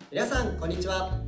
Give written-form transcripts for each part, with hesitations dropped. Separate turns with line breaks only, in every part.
皆さんこんにちは。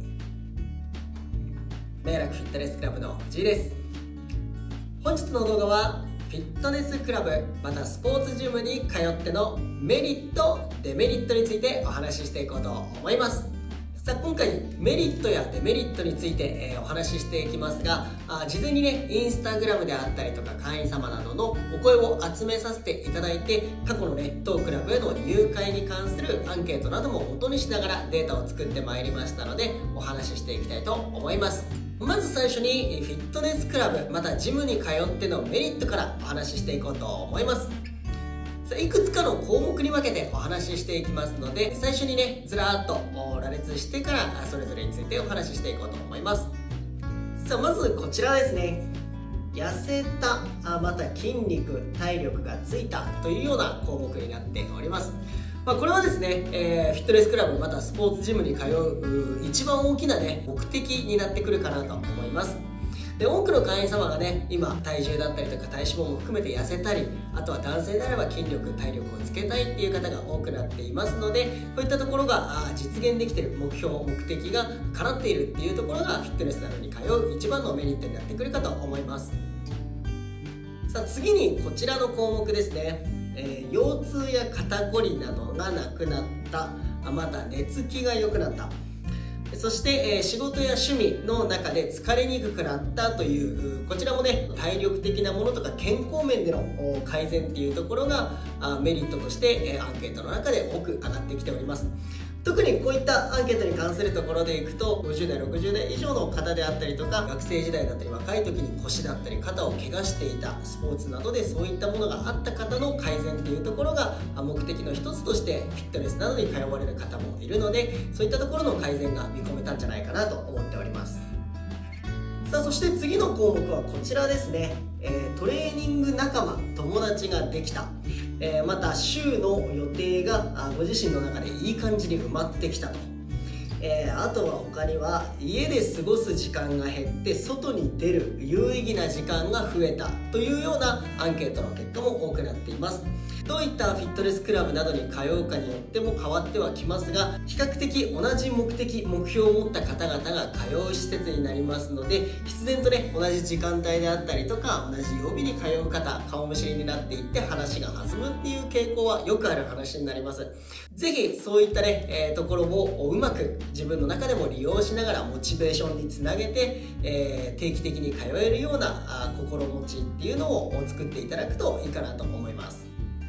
明楽フィットネスクラブの藤井です。本日の動画はフィットネスクラブまたスポーツジムに通ってのメリットデメリットについてお話ししていこうと思います。さあ今回メリットやデメリットについて、お話ししていきますが、事前にねインスタグラムであったりとか会員様などのお声を集めさせていただいて、過去のね当クラブへの入会に関するアンケートなども元にしながらデータを作ってまいりましたので、お話ししていきたいと思います。まず最初にフィットネスクラブまたジムに通ってのメリットからお話ししていこうと思います。いくつかの項目に分けてお話ししていきますので、最初にねずらーっと羅列してからそれぞれについてお話ししていこうと思います。さあまずこちらですね。痩せたまた筋肉体力がついたというような項目になっております。これはですね、フィットネスクラブまたスポーツジムに通う一番大きなね目的になってくるかなと思います。で多くの会員様がね今体重だったりとか体脂肪も含めて痩せたり、あとは男性であれば筋力体力をつけたいっていう方が多くなっていますので、こういったところが実現できている目標目的が叶っているっていうところがフィットネスなどに通う一番のメリットになってくるかと思います。さあ次にこちらの項目ですね。腰痛や肩こりなどがなくなった、また寝つきが良くなった、そして、仕事や趣味の中で疲れにくくなったという、こちらもね体力的なものとか健康面での改善っていうところがメリットとして、アンケートの中で多く上がってきております。特にこういったアンケートに関するところでいくと、50代60代以上の方であったりとか、学生時代だったり若い時に腰だったり肩を怪我していた、スポーツなどでそういったものがあった方の改善っていうところが目的の一つとしてフィットネスなどに通われる方もいるので、そういったところの改善が見込めたんじゃないかなと思っております。さあそして次の項目はこちらですね。トレーニング仲間友達ができた、また週の予定がご自身の中でいい感じに埋まってきたと、あとは他には家で過ごす時間が減って外に出る有意義な時間が増えたというようなアンケートの結果も多くなっています。どういったフィットネスクラブなどに通うかによっても変わってはきますが、比較的同じ目的目標を持った方々が通う施設になりますので、必然とね同じ時間帯であったりとか同じ曜日に通う方、顔見知りになっていって話が弾むっていう傾向はよくある話になります。ぜひそういったね、ところをうまく自分の中でも利用しながらモチベーションにつなげて、定期的に通えるような心持ちっていうのを作っていただくといいかなと思います。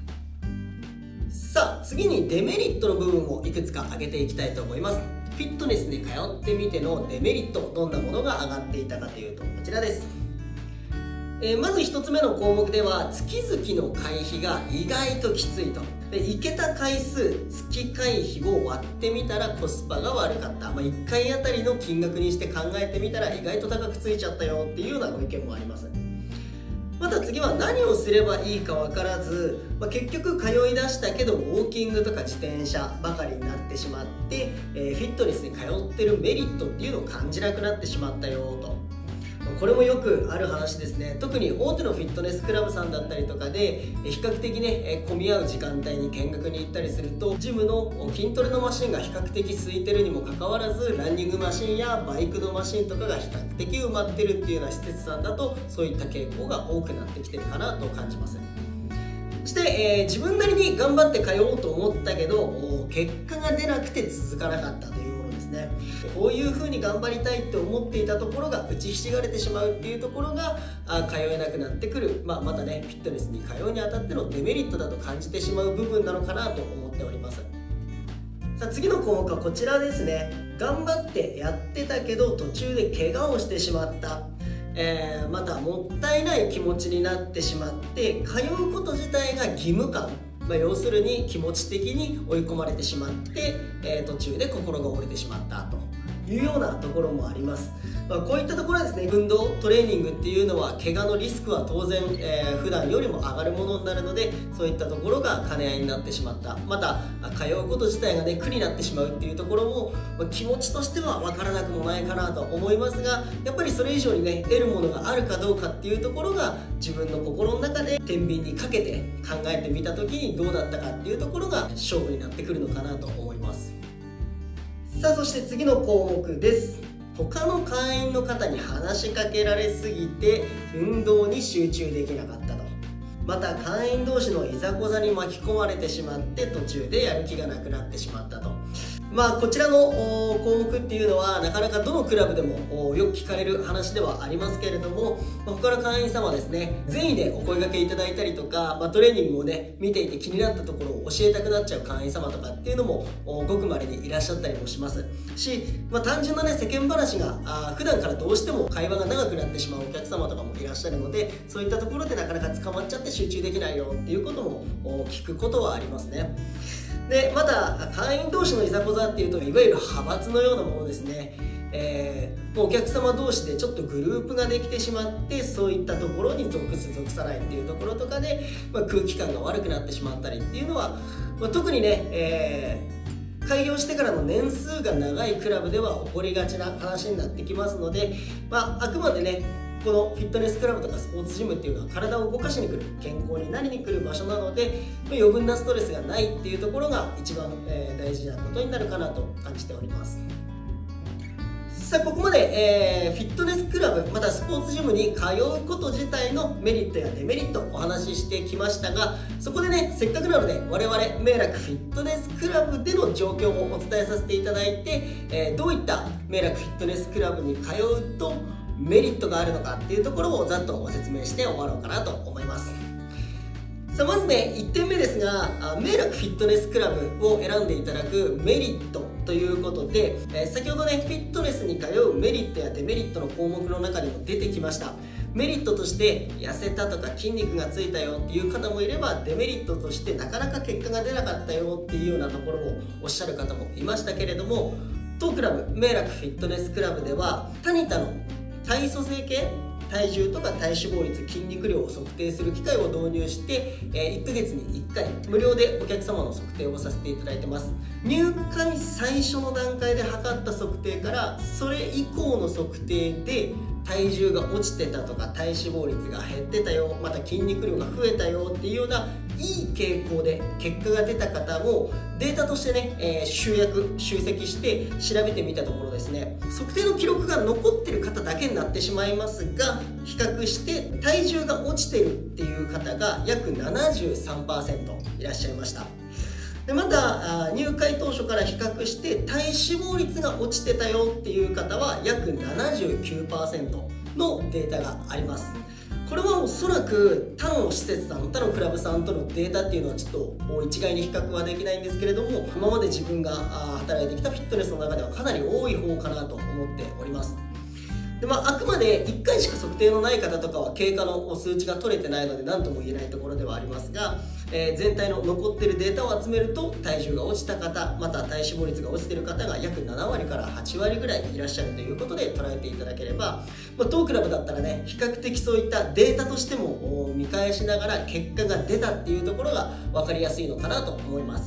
さあ次にデメリットの部分をいくつか挙げていきたいと思います。フィットネスに通ってみてのデメリット、どんなものが上がっていたかというとこちらです。まず1つ目の項目では月々の会費が意外ときついと。で行けた回数月会費を割ってみたらコスパが悪かった、1回あたりの金額にして考えてみたら意外と高くついちゃったよっていうようなご意見もあります。また次は何をすればいいか分からず、結局通い出したけどウォーキングとか自転車ばかりになってしまって、フィットネスに通ってるメリットっていうのを感じなくなってしまったよと。これもよくある話ですね。特に大手のフィットネスクラブさんだったりとかで比較的ね混み合う時間帯に見学に行ったりすると、ジムの筋トレのマシンが比較的空いてるにもかかわらず、ランニングマシンやバイクのマシンとかが比較的埋まってるっていうような施設さんだと、そういった傾向が多くなってきてるかなと感じます。そして、自分なりに頑張って通おうと思ったけど結果が出なくて続かなかったというものですね。こういう風に頑張りたいって思っていたところが打ちひしがれてしまうっていうところが通えなくなってくる、またねフィットネスに通うにあたってのデメリットだと感じてしまう部分なのかなと思っております。さあ次の項目はこちらですね。頑張ってやってたけど途中で怪我をしてしまった、またもったいない気持ちになってしまって通うこと自体が義務感、要するに気持ち的に追い込まれてしまって、途中で心が折れてしまったというようなところもあります。こういったところはですね、運動トレーニングっていうのは怪我のリスクは当然、普段よりも上がるものになるので、そういったところが兼ね合いになってしまった、また通うこと自体がね苦になってしまうっていうところも、気持ちとしては分からなくもないかなと思いますが、やっぱりそれ以上にね得るものがあるかどうかっていうところが自分の心の中で天秤にかけて考えてみた時にどうだったかっていうところが勝負になってくるのかなと思います。 さあ、そして次の項目です。他の会員の方に話しかけられすぎて運動に集中できなかったと。また会員同士のいざこざに巻き込まれてしまって途中でやる気がなくなってしまったと。こちらの項目っていうのはなかなかどのクラブでもよく聞かれる話ではありますけれども、他の会員様ですね、善意でお声掛けいただいたりとか、トレーニングをね見ていて気になったところを教えたくなっちゃう会員様とかっていうのもごく稀にいらっしゃったりもしますし、単純なね世間話が普段からどうしても会話が長くなってしまうお客様とかもいらっしゃるので、そういったところでなかなか捕まっちゃって集中できないよっていうことも聞くことはありますね。で、また会員同士のいざこざっていうと、いわゆる派閥のようなものですね。お客様同士でちょっとグループができてしまって、そういったところに属す属さないっていうところとかで、空気感が悪くなってしまったりっていうのは、特にね、開業してからの年数が長いクラブでは起こりがちな話になってきますので、あくまでねこのフィットネスクラブとかスポーツジムっていうのは体を動かしに来る、健康になりに来る場所なので、余分なストレスがないっていうところが一番、大事なことになるかなと感じております。さあ、ここまで、フィットネスクラブまたスポーツジムに通うこと自体のメリットやデメリットをお話ししてきましたが、そこでねせっかくなので我々明楽フィットネスクラブでの状況をお伝えさせていただいて、どういった明楽フィットネスクラブに通うとメリットがあるのかっていうところをざっとご説明して終わろうかなと思います。さあ、まずね1点目ですが、明楽フィットネスクラブを選んでいただくメリットということで、先ほどねフィットネスに通うメリットやデメリットの項目の中にも出てきました。メリットとして痩せたとか筋肉がついたよっていう方もいれば、デメリットとしてなかなか結果が出なかったよっていうようなところをおっしゃる方もいましたけれども、当クラブ明楽フィットネスクラブではタニタの体組成計、体重とか体脂肪率、筋肉量を測定する機械を導入して、1ヶ月に1回無料でお客様の測定をさせていただいてます。入会最初の段階で測った測定からそれ以降の測定で体重が落ちてたとか体脂肪率が減ってたよ、また筋肉量が増えたよっていうようないい傾向で結果が出た方もデータとしてね、集積して調べてみたところですね、測定の記録が残ってる方だけになってしまいますが、比較して体重が落ちてるっていう方が約 73% いらっしゃいました。で、また入会当初から比較して体脂肪率が落ちてたよっていう方は約 79% のデータがあります。これはおそらく他の施設さん、他のクラブさんとのデータっていうのはちょっと一概に比較はできないんですけれども、今まで自分が働いてきたフィットネスの中ではかなり多い方かなと思っております。で、あくまで1回しか測定のない方とかは経過の数値が取れてないので何とも言えないところではありますが、全体の残ってるデータを集めると体重が落ちた方、また体脂肪率が落ちてる方が約7割から8割ぐらいいらっしゃるということで捉えていただければ、当クラブだったらね比較的そういったデータとしても見返しながら結果が出たっていうところが分かりやすいのかなと思います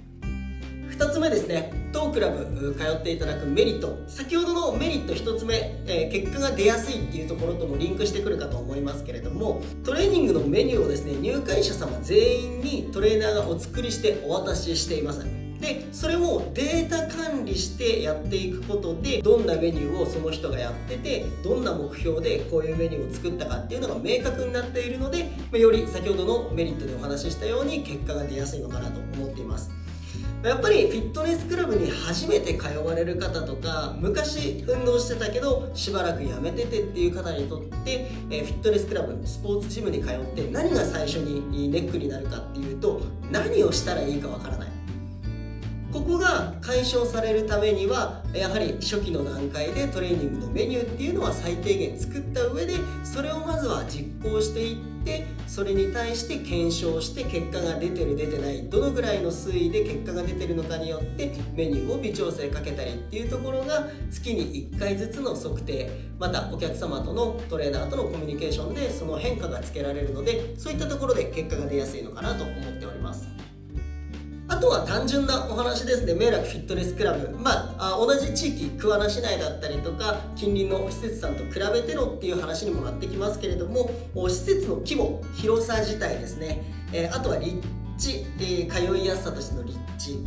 。2つ目ですね、当クラブ通っていただくメリット、先ほどのメリット1つ目、結果が出やすいっていうところともリンクしてくるかと思いますけれども、トレーニングのメニューをですね入会者様全員にトレーナーがお作りしてお渡ししています。で、それをデータ管理してやっていくことで、どんなメニューをその人がやってて、どんな目標でこういうメニューを作ったかっていうのが明確になっているので、より先ほどのメリットでお話ししたように結果が出やすいのかなと思っています。やっぱりフィットネスクラブに初めて通われる方とか、昔運動してたけどしばらくやめててっていう方にとって、フィットネスクラブ、スポーツジムに通って何が最初にネックになるかっていうと、何をしたらいいかわからない。ここが解消されるためにはやはり初期の段階でトレーニングのメニューっていうのは最低限作った上で、それをまずは実行していって、それに対して検証して結果が出てる出てない、どのぐらいの推移で結果が出てるのかによってメニューを微調整かけたりっていうところが月に1回ずつの測定、またお客様とのトレーナーとのコミュニケーションでその変化がつけられるので、そういったところで結果が出やすいのかなと思っております。あとは単純なお話ですね。明楽フィットネスクラブ、同じ地域桑名市内だったりとか近隣の施設さんと比べてのっていう話にもなってきますけれども、施設の規模、広さ自体ですね、あとは立地、通いやすさとしての立地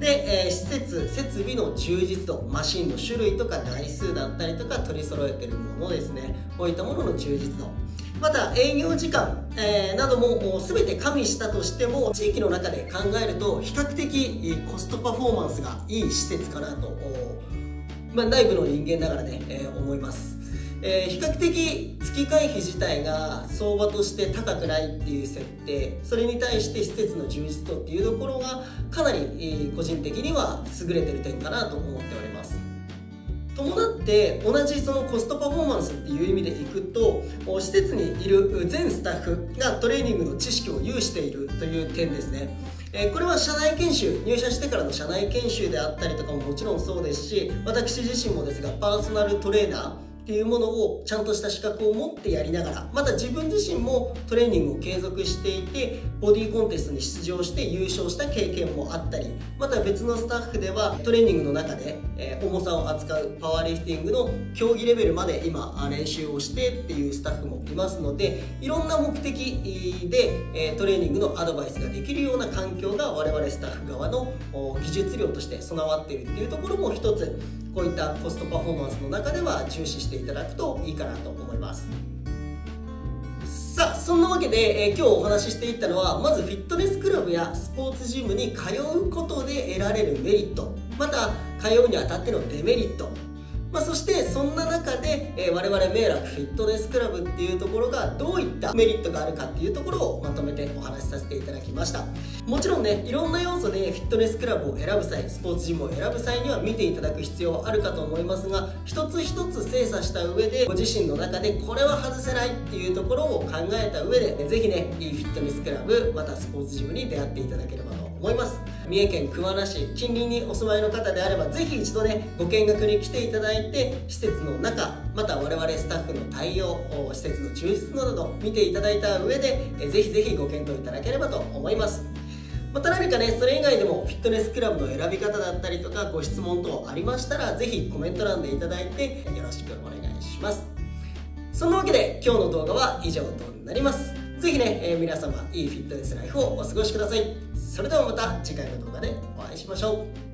で、設備の充実度、マシンの種類とか台数だったりとか取り揃えてるものですね、こういったものの充実度、また営業時間、なども全て加味したとしても、地域の中で考えると比較的コストパフォーマンスがいい施設かなと、内部の人間ながらね、思います。比較的月会費自体が相場として高くないっていう設定、それに対して施設の充実度っていうところがかなり、個人的には優れてる点かなと思っております。伴って同じそのコストパフォーマンスっていう意味でいくと、施設にいる全スタッフがトレーニングの知識を有しているという点ですね。これは社内研修、入社してからの社内研修であったりとかももちろんそうですし、私自身もですがパーソナルトレーナーっていうものをちゃんとした資格を持ってやりながら、また自分自身もトレーニングを継続していて、ボディコンテストに出場して優勝した経験もあったり、また別のスタッフではトレーニングの中で、重さを扱うパワーリフティングの競技レベルまで今練習をしてっていうスタッフもいますので、いろんな目的でトレーニングのアドバイスができるような環境が我々スタッフ側の技術量として備わっているっていうところも一つ、こういったコストパフォーマンスの中では重視していただくといいかなと思います。さあ、そんなわけで、今日お話ししていったのは、まずフィットネスクラブやスポーツジムに通うことで得られるメリット、また通うにあたってのデメリット、そしてそんな中で、我々明楽フィットネスクラブっていうところがどういったメリットがあるかっていうところをまとめてお話しさせていただきました。もちろんね、いろんな要素でフィットネスクラブを選ぶ際、スポーツジムを選ぶ際には見ていただく必要はあるかと思いますが、一つ一つ精査した上でご自身の中でこれは外せないっていうところを考えた上で、ぜひね、いいフィットネスクラブまたスポーツジムに出会っていただければと思います。三重県桑名市近隣にお住まいの方であれば、ぜひ一度ね、ご見学に来ていただいて、施設の中、また我々スタッフの対応、施設の充実など見ていただいた上で、ぜひぜひご検討いただければと思います。また何かね、それ以外でもフィットネスクラブの選び方だったりとかご質問等ありましたら、ぜひコメント欄でいただいてよろしくお願いします。そんなわけで今日の動画は以上となります。ぜひね、皆様いいフィットネスライフをお過ごしください。それではまた次回の動画でお会いしましょう。